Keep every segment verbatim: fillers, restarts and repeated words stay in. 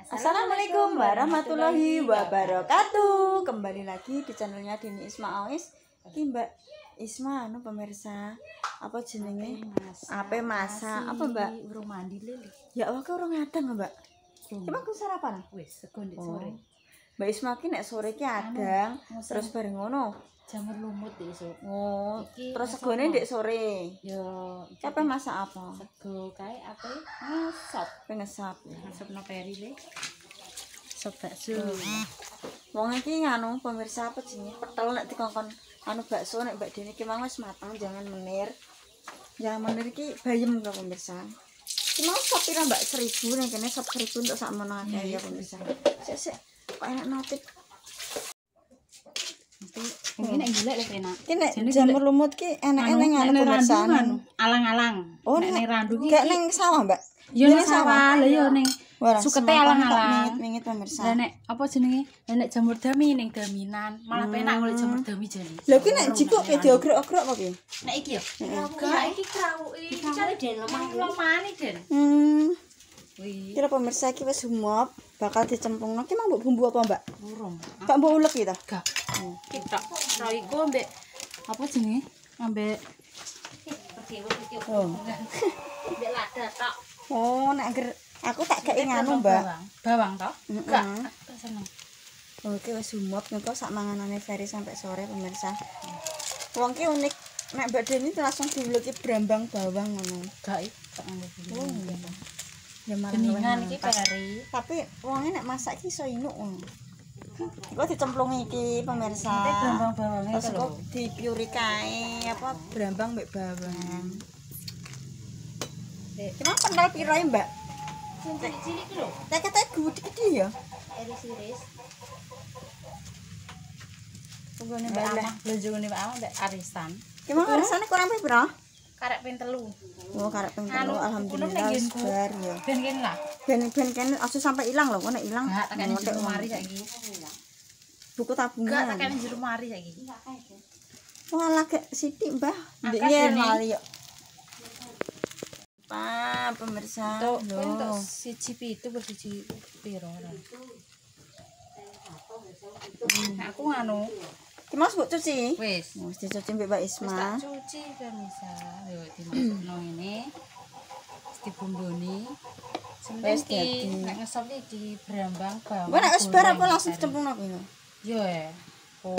Assalamualaikum warahmatullahi wabarakatuh. Kembali lagi di channelnya Dini Isma Awis. Iki Mbak Isma anu pemirsa. Apa jenenge? Ape masak. Apa Mbak? Urung mandi lili. Ya Allah kok urung ngadang Mbak. Emang ku sarapan? Wis sego ndek sore. Mbak Isma ki nek sore ki adang, terus bareng ngono. Jamur lumut esuk. Oh, terus segone ndek sore. Yo, Apa masak apa? sego kae ape ngesop. Pengesap. Ngesop no peri le. Sop bakso. Wong iki nganu pemirsa apa jenenge? Petel nek dikongkon anu bakso nek Mbak Dini ki mang wis mateng jangan menir. Jangan menir ki bayem kok pemirsa. Ki mau sop pira Mbak seribu nek kene sop seribu untuk sak mono akeh ya pemirsa. Sik sik kok enak notif. Mungkin nek golek lek enak. Ki nek jamur lumut ki enak-enak ning anu pemirsa. Alang-alang. Nek ning randu ki gak ning sawah, Mbak. Yo ning sawah, lho yo ning sukete alang-alang. Mingit-mingit pemirsa. Lah nek apa jenenge? Lah nek jamur dami ning daminan, malah penak golek jamur dami jane. Lha ki nek jikuk pe diogrok-ogrok apa piye? Nek iki yo. Gak iki krawuki. Iki cari den lemah-lemane den. Hmm. Wih, Kira pemirsa iki wis humop, bakal dicemplungno. Ki mau mbok bumbu apa, Mbak? urung. Mbak mbok ulek iki ta? Gak. Kita roiku ambek apa jenenge? Ambek Oh. ambek lada tok. Oh, nek angger aku tak gak nganu, Mbak. Bawang, bawang tok? Gak, tak seneng. Oke wis humop engko sak manganane Ferry sampai sore pemirsa. Wong ki unik. Nek Mbak Deni langsung diuleki brambang bawang ngono. Gak iki, gak nganggo bumbu. Ya malah Beningan luwih iki mantap. peri. Tapi wonge nek masak ki iso inuk ngono. Iku dicemplungi iki pemirsa. Nanti brambang bawangnya Terus kok dipiuri kae apa brambang mbek bawang. Cuma kental piro ya, Mbak? Cilik-cilik iki lho. Nek kate gede-gede ya. Iris-iris. Tunggone Mbak Mbak Amah, blonjone Mbak Amah mbek arisan. Gimana rasane kurang piro? Karek ping telu. Oh, karep ping Anu, telu alhamdulillah wis bar ya. Ben kene lah. Ben-ben kene aja sampai ilang lho, nek ilang. Gak tak kene ngotek jero wong. mari saiki. Buku Gak tak tabungan. kene jero mari saiki. Walah gek sithik, Mbah. Akeh Ndeknya dene. mali yo. Pak pemirsa. Tuh, Loh. untuk siji pitu per siji piro ora. Nah, aku nganu, Ki mas mbok cuci. wis. Wis dicuci mbek Mbak Wis Isma. tak cuci kan bisa. Yo dimasukno ngene. Wis dibumboni. Wis Wis dadi. di nek ngesop iki di brambang bawang. Mbak nek wis bar apa goreng, langsung kari. dicemplungno kuwi? Yo ya. Oh,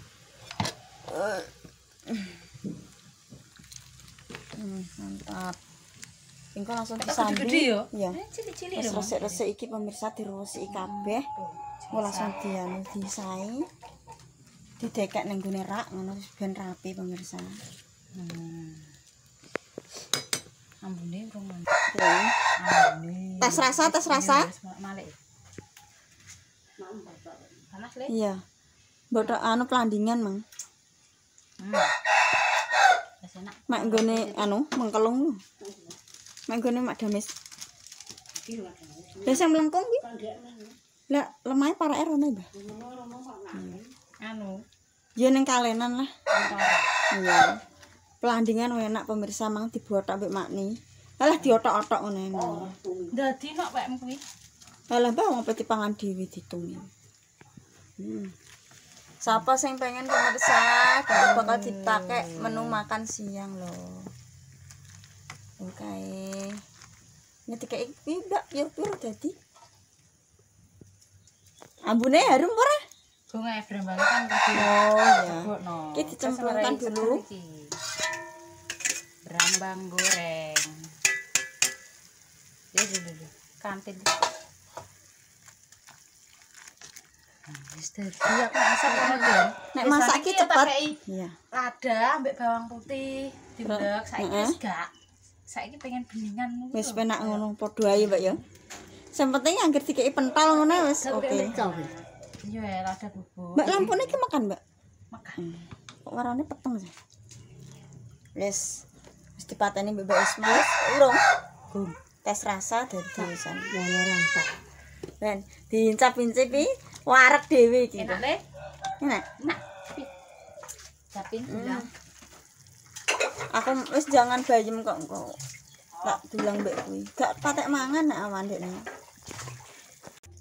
Hmm, mantap. Engko langsung gede disambi. yo. Iya. Eh, cilik-cilik Wis lho. resik-resik iki pemirsa diresiki kabeh. Engko langsung dianu disai. Didekek ning gone rak ngono ben rapi pemirsa. Hmm. Ambune urung mandi. Ya. Ambune. Tes rasa, tes rasa. Malik. Panas le? Iya. Botok anu pelandingan, Mang. Hmm. Wis enak. Mak nggone anu mengkelung. Mak nggone mak damis. Lah sing melengkung ki. Lah lemahe parake rono, Mbah. Anu, Ya ning kalenan lah. antara. Iya. Pelandingan enak pemirsa mang dibotok mbek makni. Alah diotok-otok ngene. Dadi nok wekmu kuwi. Alah Mbah wong peti pangan dhewe ditungin. Hmm. Siapa sing pengen pemirsa bakal bakal dipakai menu makan siang loh. Oke. Ngetik kayak iki Mbak piro-piro dadi? Ambune harum ora? Bunga brambang kan kudu. Oh ya. Bokno. Iki dicemplungkan dulu. Brambang goreng. Ya dulu. Kantin. Wis dadi aku masak ngono Den. Nek masak iki cepet. Iya. Lada ambek bawang putih diulek saiki Heeh. wis gak. Saiki pengen beningan ngono. Wis penak ngono padha ae Mbak ya. Sing penting anggere dikeki pentol ngono wis oke. Iya ya lada bubuk. Mbak lampune iki makan, Mbak. Makan. Kok warnane peteng sih. Wis wis dipateni Mbak Isma wis urung. Gum. Tes rasa dadi wisan. Ngono rantak. Ben diincap-incepi wareg dhewe iki. Enak le? Enak. Enak. Capin bilang. Aku wis jangan bayem kok kok. Tak dulang mbek kuwi. Gak patek mangan nek awan dekne.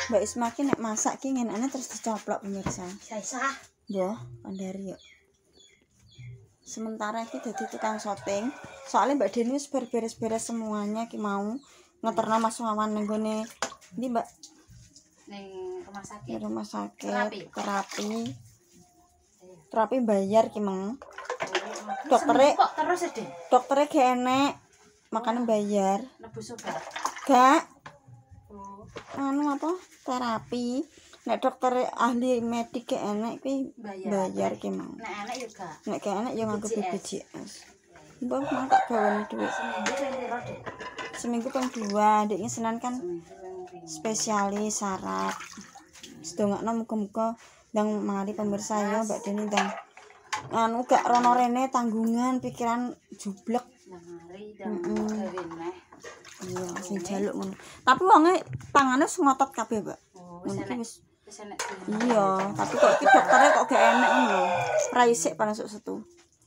Mbak Isma ki nek masak ki ngenane terus dicoplok pemirsa. Bisa-bisa. Ya, pandari yuk. Sementara ki dadi tukang syuting. Soalnya Mbak Deni wis beres-beres semuanya ki mau ngeterno Mas Wawan ning gone ndi Mbak? Ning rumah sakit. Di rumah sakit. Terapi. Terapi. Terapi bayar ki mang. Dokternya Dokternya kok terus ya, Den? dokternya gak enek. Makanya bayar. Nebus obat. Gak Oh, anu apa? Terapi. Nek dokter ahli medik gak enek ki bayar. bayar ki mang. Nek enak ya gak. Nek gak enek ya nganggo B B P P J S. Mbak mau tak gawane duit. Seminggu ping piro, Den? Seminggu ping dua, Deknya Senin kan Seminggu ping piro? spesialis syarat. Sedongakno muga-muga ndang mari pemirsa ya Mbak Deni ndang anu gak rono rene tanggungan pikiran jublek. Nah, mari dan gawe neh. Iya, sing jaluk ngono. Tapi wonge tangane wis ngotot kabeh, Mbak. Oh, wis Mungkin enek. wis Wis enek. iya, tapi kok iki dokternya kok gak enek ngono. Ra isik panesuk setu.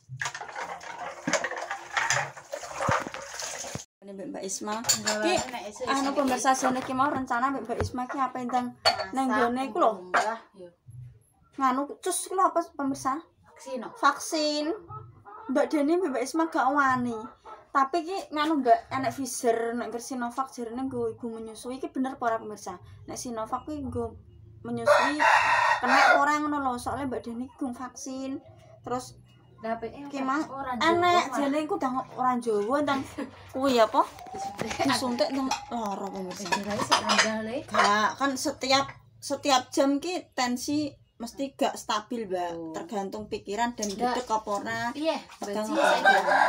Ini Mbak Isma. Ki anu pemirsa jane ki mau rencana Mbak Isma ki apa entang nang gone iku lho. Mbah, yo. Nganu cus iku lho apa pemirsa? Vaksin. Vaksin. Mbak Deni Mbak Isma gak wani. Tapi ki nganu Mbak enek Pfizer nek Sinovac jarene nggo ibu menyusui iki bener apa ora pemirsa? Nek Sinovac kuwi nggo menyusui kena ora ngono lho, soalnya Mbak Deni gung vaksin. Terus Lah P E ki mang enek jane iku ndang ora Jawa ndang kuwi apa? Disuntik ndang lara pemirsa. Kira sak ranggale. Gak kan setiap setiap jam ki tensi mesti gak stabil Mbak, Oh. tergantung pikiran dan duduk apa ora. Iya, Tegang berarti apa saya ora.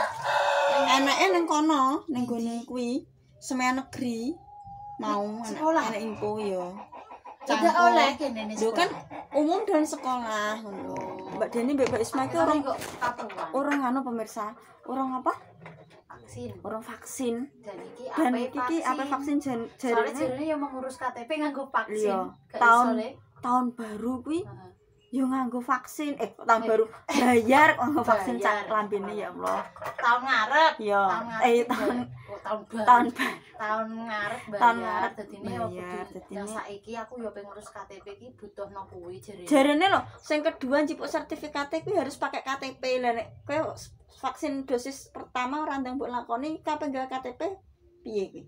Enake ning kono, ning gone kuwi Semea Negeri mau enek Sekolah? enek info ya. tidak Cangkok. oleh kene nih. Lho kan umum dan sekolah ngono. Mbak Deni Mbak Isma iki orang orang kok kapuan. orang anu pemirsa, orang apa? Vaksin. Orang vaksin. Dan iki Dan ape iki apa vaksin jan Soalnya jarine jarine yang mengurus K T P nganggo vaksin. iya, Gak tahun iso, Le. tahun baru kuwi Heeh. yo nganggo vaksin. Eh tahun baru bayar nganggo vaksin Bayar. cak lambene ya Allah. Tahun ngarep. Iya, Tahun ngarep eh iki tahun bayar. Oh, tahun baru. tahun baru. tahun ngarep bayar. Tahun ngarep Dadine yo bayar, kudu. dadine- Nah saiki aku yo pengen ngurus K T P iki butuhno kuwi jarine. Jarene lho, sing kedua njipuk sertifikate kuwi harus pakai K T P. Lah nek kowe vaksin dosis pertama ora ndang mbok lakoni kapan gawe K T P piye kuwi?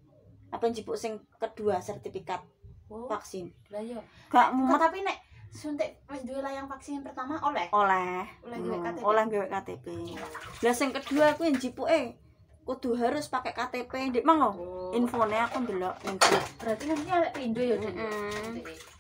Apa njipuk sing kedua sertifikat Oh, vaksin? lah yo. Gak Kok mumet tapi nek suntik wis duwe layang vaksin pertama oleh. oleh. Oleh gawe K T P. Oleh gawe K T P. Lah sing kedua kuwi njipuke kudu harus pakai K T P. Ndik mang lho. Oh. Infone aku ndelok ning grup. Berarti nanti ada pindo ya, Den. Mm.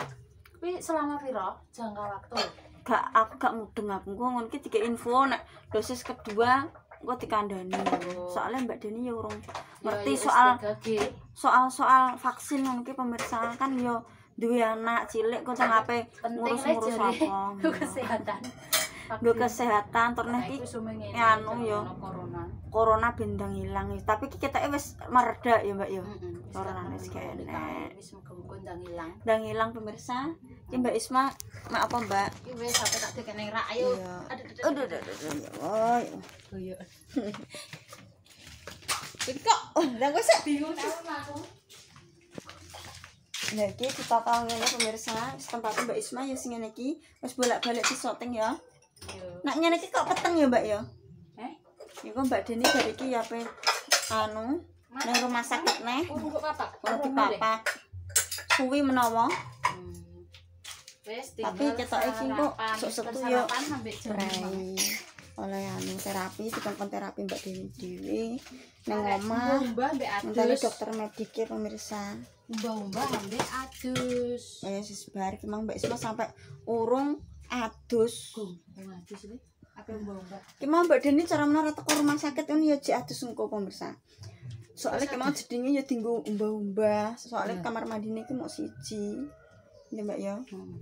Tapi selama piro jangka waktu? Gak aku gak mudeng aku engko ngono iki dikek info nek dosis kedua engko dikandani. Oh. Soalnya Mbak Deni ya urung Ya, ngerti ya, soal S tiga G. soal-soal vaksin ngono ki pemirsa kan yo duwe anak cilik kok teng ape Penting ngurus-ngurus lah jare apa. ku kesehatan. Nggo kesehatan terus Nah, iki iku sumengene anu yo. ono corona. corona bendang ilang tapi ki ketake wis mereda ya Mbak yo. Heeh. Corona wis gak enek. Wis muga-muga ndang ilang. Ndang ilang pemirsa. Ki Mbak Isma mak apa Mbak? Iki wis sampe tak dekene rak ayo. Iya. Aduh, Aduh aduh aduh. Oh. Iya. Kok lah kok sik Bingung aku. Nah, iki ditata ngene pemirsa, tempat Mbak Isma ya sing ngene iki wis bolak-balik di syuting ya. Yo. Nak ngene iki kok peteng ya, Mbak ya? Eh? Iku Mbak Deni dari iki ya pe anu nang rumah sakit neh. Urung kok papak. Ora dipapak. Suwi menawa, Hmm. Wis tinggal tapi ketoke iki kok sarapan. sok setu Sarapan yo. sampai jam lima. Prai. Oleh anu terapi, dikon terapi Mbak Deni dhewe nang Arek omah. Mbah mbek Mentale adus. dokter medike pemirsa. Mbah-mbah ambek adus. Ya sis bar ki mang Mbak Isma sampai urung adus. Gum, yang adus iki. Apa mbah-mbah? Ki mau Mbak Deni cara menara teko rumah sakit ini ya jek adus engko pemirsa. Soalnya ki mau jedinge ya dinggo umbah-umbah, soalnya Iya. kamar mandine ki mau siji. Ya Mbak ya. Hmm.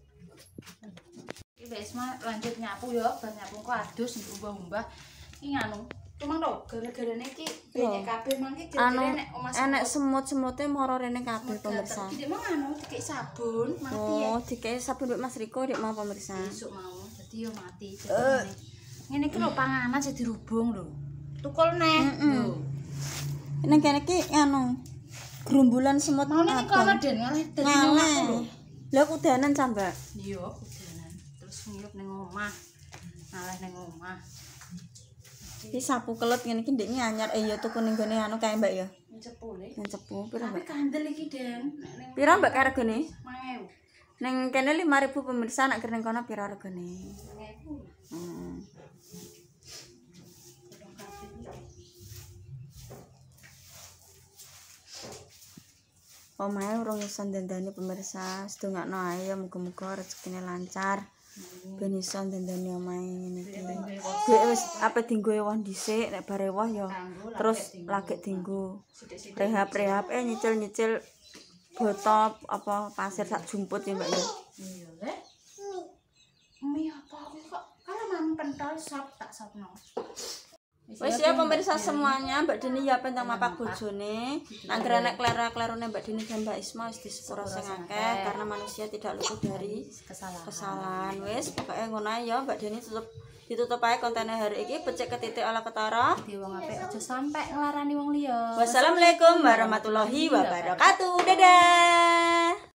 Iki wis mah lanjut nyapu yo, bar nyapu kok adus mbah-mbah. Iki nganu. Cuma lho, gara-garane iki banyak kabeh mangke Anu gara-gara nek omah enek semut-semute moro rene kabeh pemirsa. Iki mau nganu dikek sabun mati ya. Oh, dikei sabun Mbak Mas Riko dik mau pemirsa. Besok mau dadi yo mati. Dadi ngene iki lho panganan sing dirubung lho. Tukul neh. Mm-mm. Lho. Nang kene ki anu gerumbulan semut mau nih kono abang. Den ngalih dadi Ngaleh. omahku lho. Lah kudanan Mbak. Iya, udanan. Terus ngiyup ning omah. Ngalih ning omah. Iki sapu kelut ngene iki ndek anyar eh ya tuku ning gone anu kae Mbak ya. Cepule. Nang cepu pira Tapi Mbak? kandel iki Den. Nek ning Pira Mbak regane? lima ewu. Ning kene lima ribu pemirsa nek kene kono pira regane? lima ewu. Hmm. Omahe urung iso ndandani pemirsa, sedongakno ae ya muga-muga rezekine lancar. Ben iso ndandani omahe ngene iki. Dek wis ape dienggo ewah dhisik, nek bare ewah ya terus lagi dienggo. Rehab-rehab eh nyicil-nyicil botol apa pasir sak jumput ya Mbak ya. Iya, Le. Mie apa aku kok kalau mam pentol sop tak sopno. Wis ya pemirsa semuanya, Mbak Dini ya pentang mapak bojone. Nangger nek klera-klerone Mbak Dini dan Mbak Isma wis disepuro sing akeh karena manusia tidak luput dari Kesalahan. kesalahan. Wis pokoke ngono ae ya Mbak Dini tutup ditutup ae kontennya hari iki becek ke titik ala ketara. Di wong apik aja sampe nglarani wong liya. Wassalamualaikum warahmatullahi wabarakatuh. Dadah.